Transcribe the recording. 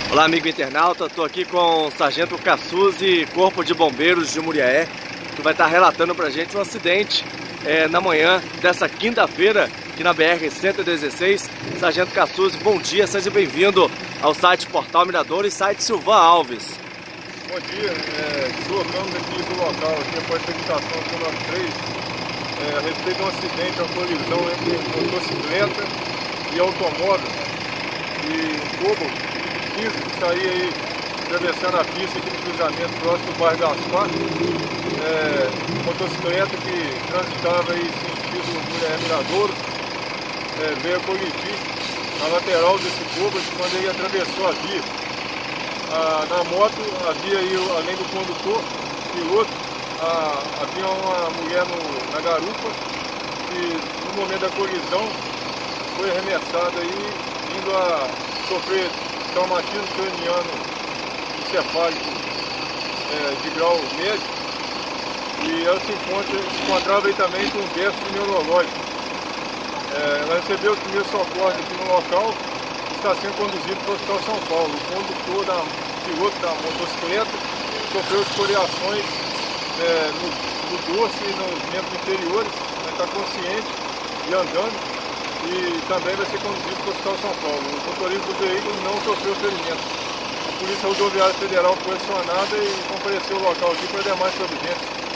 Olá, amigo internauta, estou aqui com o Sargento Cassuzzi, Corpo de Bombeiros de Muriaé, que vai estar relatando para a gente um acidente na manhã dessa quinta-feira, aqui na BR-116. Sargento Cassuzzi, bom dia, seja bem-vindo ao site Portal Mirador e site Silvan Alves. Bom dia, deslocamos aqui do local, aqui após a indicação do 93, a respeito de um acidente, uma colisão entre motocicleta e automóvel. E um Gol que saía aí atravessando a pista aqui no cruzamento próximo do bairro Gaspar. Motocicleta que transitava aí sentido Muriaé-Miradouro, veio colidir na lateral desse Gol quando ele atravessou a via. Na moto havia aí, além do condutor, piloto, havia uma mulher na garupa que no momento da colisão foi arremessada aí, vindo a sofrer traumatismo craniano encefálico de grau médio, e ela se encontrava aí também com um déficit neurológico. Ela recebeu os primeiros socorros aqui no local e está sendo conduzido para o Hospital São Paulo. O condutor, piloto da motocicleta, sofreu escoriações no dorso e nos membros inferiores, mas está consciente e andando, e também vai ser conduzido para o Hospital São Paulo. O motorista do veículo não sofreu ferimentos. A Polícia Rodoviária Federal foi acionada e compareceu ao local aqui para demais providências.